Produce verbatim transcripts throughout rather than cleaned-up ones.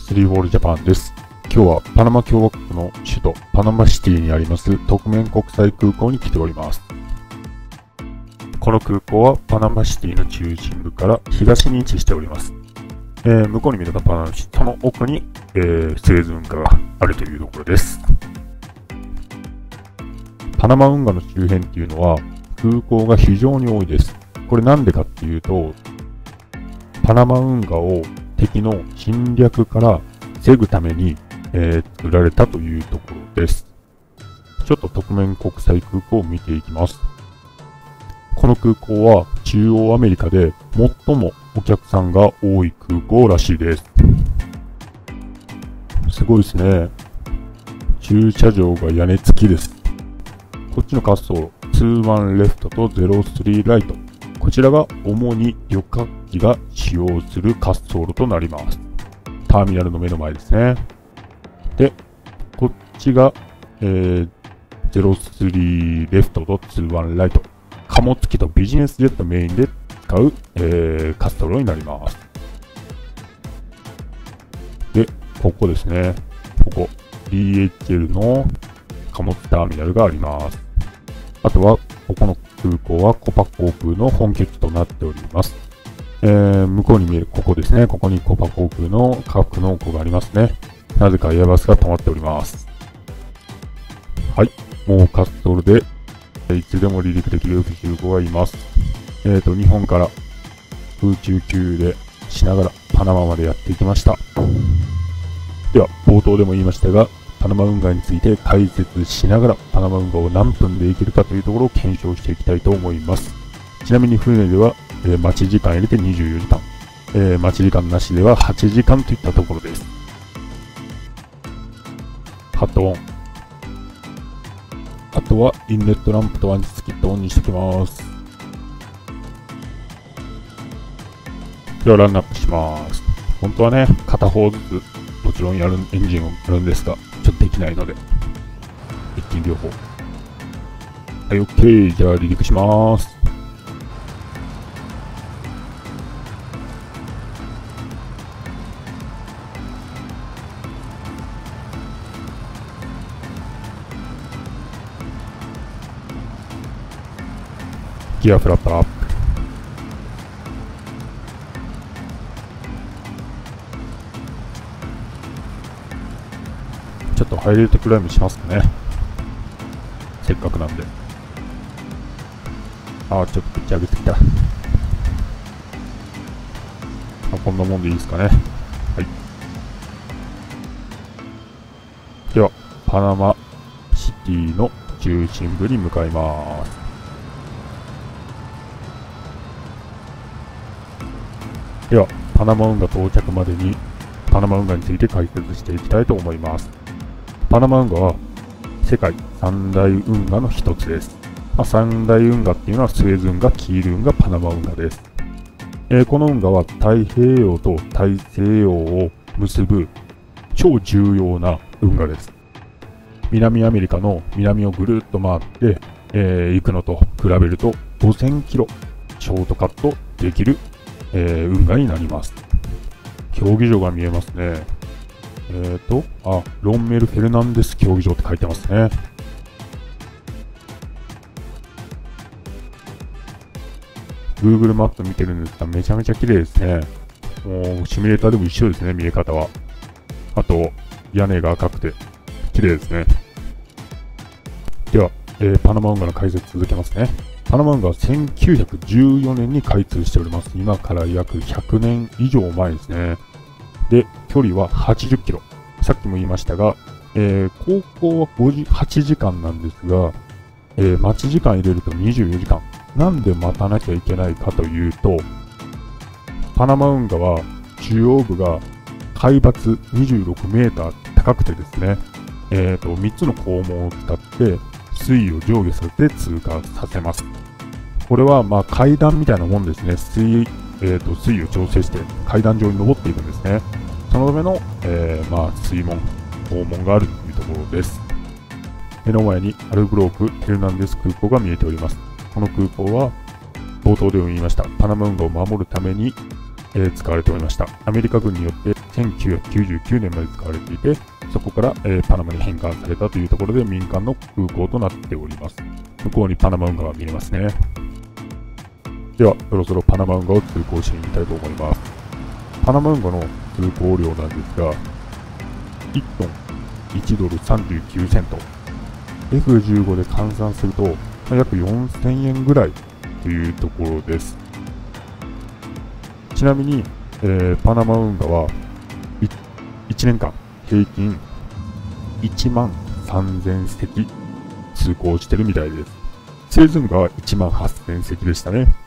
スリーウォールジャパンです。今日はパナマ共和国の首都パナマシティにあります特免国際空港に来ております。この空港はパナマシティの中心部から東に位置しております。えー、向こうに見ればパナマシティ、その奥に、えー、スエズ運河があるというところです。パナマ運河の周辺っていうのは空港が非常に多いです。これなんでかっていうと、パナマ運河を敵の侵略から防ぐために、えー、作られたというところです。ちょっと特免国際空港を見ていきます。この空港は中央アメリカで最もお客さんが多い空港らしいです。すごいですね。駐車場が屋根付きです。こっちの滑走路、にじゅういちレフトとゼロスリーライト。こちらが主に旅客機が使用する滑走路となります。ターミナルの目の前ですね。で、こっちが、えー、ゼロスリーレフトとにじゅういちライト。貨物機とビジネスジェットメインで使う、えー、滑走路になります。で、ここですね。ここ、ディーエイチエル の貨物ターミナルがあります。あとは、ここの空港はコパ航空の本拠地となっております。えー、向こうに見えるここですね。ここにコパ航空の格納庫がありますね。なぜかエアバスが止まっております。はい。もう滑走路で、いつでも離陸できる機構がいます。えーと、日本から空中給油でしながらパナマまでやっていきました。では、冒頭でも言いましたが、パナマ運河について解説しながらパナマ運河を何分で行けるかというところを検証していきたいと思います。ちなみに船では、えー、待ち時間入れてにじゅうよじかん、えー、待ち時間なしでははちじかんといったところです。ハットオン。あとはインレットランプとアンチスキットオンにしておきます。ではランナップします。本当はね、片方ずつもちろんやるエンジンをやるんですが、ちょっとできないので、一気に両方。はい、OK。じゃあ離陸します。ギアフラップアップ。ちょっとハイレートクライムしますかね。せっかくなんで。ああ、ちょっと口上げてきた。あ、こんなもんでいいですかね。はい。では、パナマシティの中心部に向かいます。では、パナマ運河到着までに、パナマ運河について解説していきたいと思います。パナマ運河は、世界三大運河の一つです。まあ、三大運河っていうのは、スエズ運河、キール運河、パナマ運河です。えー、この運河は、太平洋と大西洋を結ぶ超重要な運河です。南アメリカの南をぐるっと回って、えー、行くのと比べると、ごせんキロショートカットできるえー、運河になります。競技場が見えますね。えーと、あ、ロンメル・フェルナンデス競技場って書いてますね。Google マップ見てるんですが、めちゃめちゃ綺麗ですね。もう、シミュレーターでも一緒ですね、見え方は。あと、屋根が赤くて、綺麗ですね。では、えー、パナマ運河の解説続けますね。パナマ運河はせんきゅうひゃくじゅうよねんに開通しております。今から約ひゃくねん以上前ですね。で、距離ははちじゅっキロ。さっきも言いましたが、えー、航行はごじゅうはちじかんなんですが、えー、待ち時間入れるとにじゅうよじかん。なんで待たなきゃいけないかというと、パナマ運河は中央部が海抜にじゅうろくメーター高くてですね、えーと、みっつの肛門を使って水位を上下させて通過させます。これはまあ階段みたいなもんですね。水、えーと、水位を調整して階段上に登っていくんですね。そのための、えー、まあ水門、肛門があるというところです。目の前にアルブローク・ヘルナンデス空港が見えております。この空港は冒頭でも言いましたパナマ運河を守るために、えー、使われておりました。アメリカ軍によってせんきゅうひゃくきゅうじゅうきゅうねんまで使われていて、そこから、えー、パナマに返還されたというところで民間の空港となっております。向こうにパナマ運河が見えますね。では、そろそろパナマ運河を通行してみたいと思います。パナマ運河の通行料なんですが、いちトンいちドルさんじゅうきゅうセント。エフじゅうご で換算すると、まあ、約よんせんえんぐらいというところです。ちなみに、えー、パナマ運河はいちねんかん平均いちまんさんぜんせき通行してるみたいです。シーズンがいちまんはっせんせきでしたね。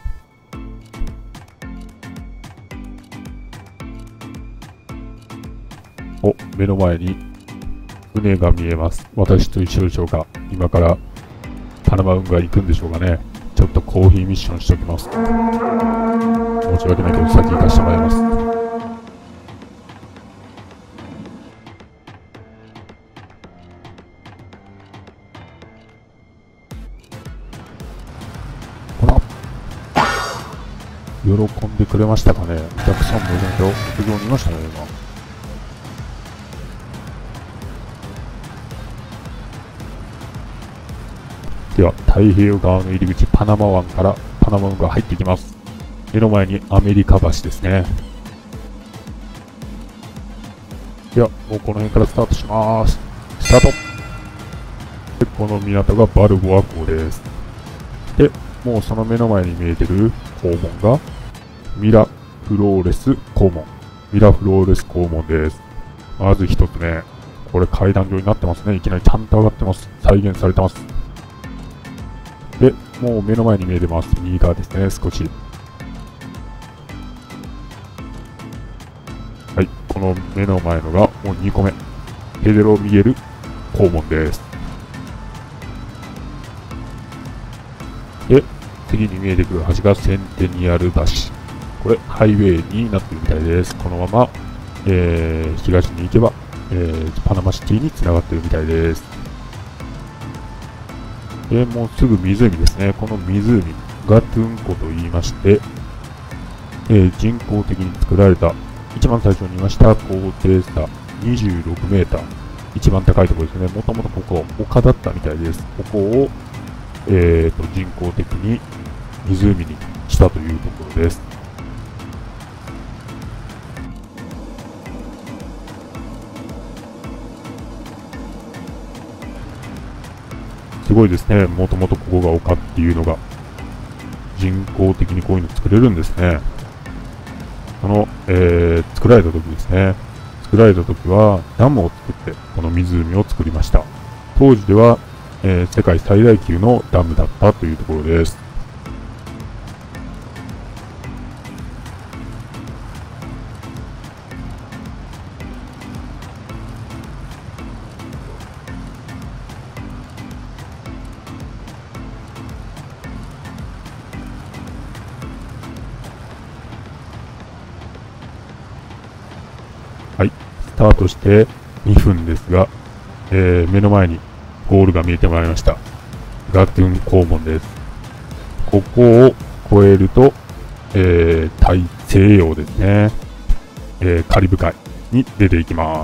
お、目の前に船が見えます。私と一緒でしょうか。今からパナマ運河行くんでしょうかね。ちょっとコーヒーミッションしておきます。申し訳ないけど先行かせてもらいます。ほら、喜んでくれましたかね。お客さんもいるんで非常にいましたね、今。では、太平洋側の入り口パナマ湾からパナマ運河入っていきます。目の前にアメリカ橋ですね。では、もうこの辺からスタートします。スタート。で、この港がバルボア港です。で、もうその目の前に見えてる港門がミラフローレス港門。ミラフローレス港門です。まず一つね、これ階段状になってますね。いきなりちゃんと上がってます。再現されてます。で、もう目の前に見えてます。右側ですね、少し。はい、この目の前のがもうにこめ。ペデロ・ミゲル港門です。で、次に見えてくる橋がセンテニアル橋。これ、ハイウェイになってるみたいです。このまま、えー、東に行けば、えー、パナマシティにつながってるみたいです。で、もうすぐ湖ですね。この湖、ガトゥン湖と言いまして、えー、人工的に作られた、一番最初に言いました高低差にじゅうろくメーター。一番高いところですね。もともとここは丘だったみたいです。ここを、えーと、人工的に湖にしたというところです。すごいですね。もともとここが丘っていうのが人工的にこういうの作れるんですね。この、えー、作られた時ですね。作られた時はダムを作ってこの湖を作りました。当時では、えー、世界最大級のダムだったというところです。はい、スタートしてにふんですが、えー、目の前にゴールが見えてまいりました。ガトゥン港門です。ここを越えると、えー、大西洋ですね、えー、カリブ海に出ていきます。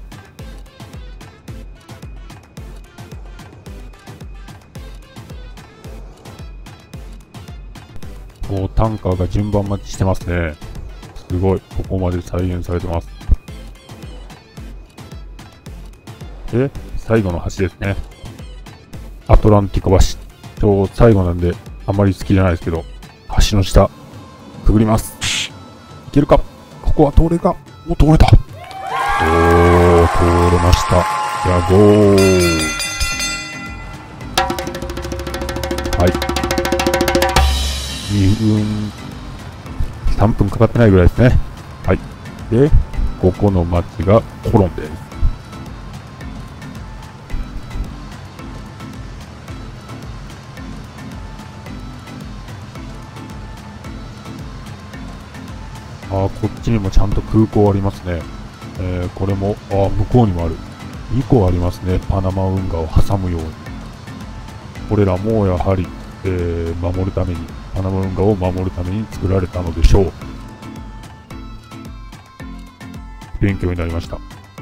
こうタンカーが順番待ちしてますね。すごい、ここまで再現されてます。で、最後の橋ですね。アトランティコ橋。今日最後なんで、あまり好きじゃないですけど、橋の下、くぐります。いけるか？ここは通れるか？もう通れた。おー、通れました。じゃあ、ゴー。はい。にふん、さんぷんかかってないぐらいですね。はい。で、ここの町がコロンです。あ、こっちにもちゃんと空港ありますね。えー、これも、あ、向こうにもある。にこありますね。パナマ運河を挟むように。これらもやはり、えー、守るために、パナマ運河を守るために作られたのでしょう。 勉強になりました。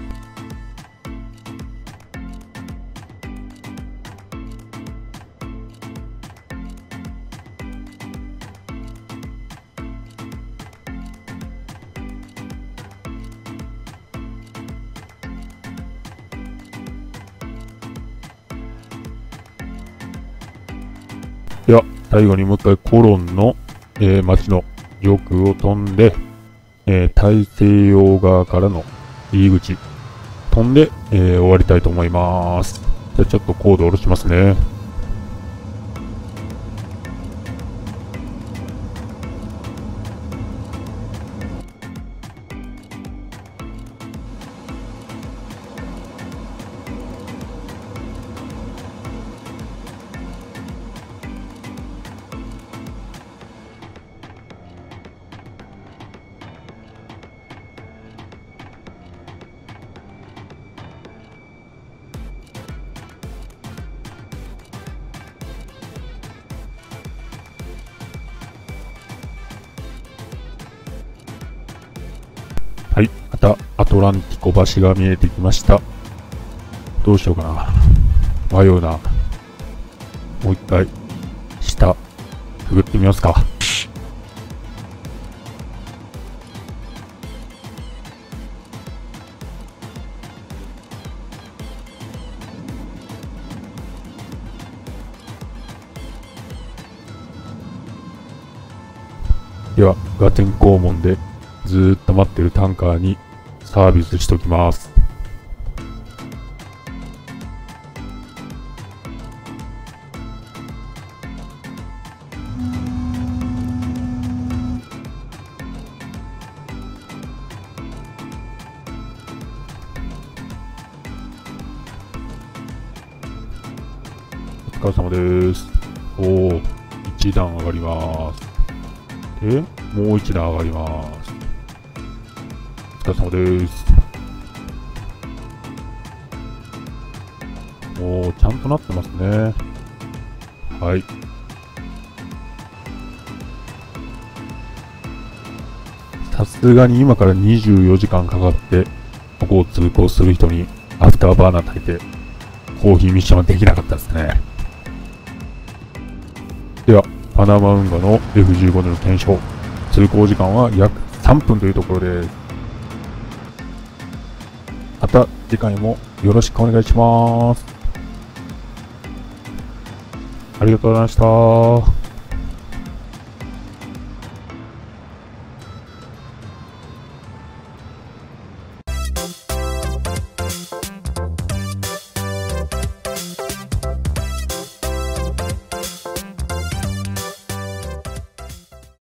では、最後にもう一回コロンの、えー、町の上空を飛んで、えー、大西洋側からの入り口、飛んで、えー、終わりたいと思います。じゃあちょっとコードを下ろしますね。はい、またアトランティコ橋が見えてきました。どうしようかな。迷うな。もう一回、下、くぐってみますか。では、ガテン肛門でずーっと待ってるタンカーにサービスしときます。お疲れ様です。おお、一段上がります。で、もう一段上がります。お疲れ様です。おー、ちゃんとなってますね。はい。さすがに今からにじゅうよじかんかかって、ここを通行する人にアフターバーナー焚いて、コーヒーミッションはできなかったですね。では、パナマ運河の エフじゅうご での検証、通行時間は約さんぷんというところです。また次回もよろしくお願いします。ありがとうございました。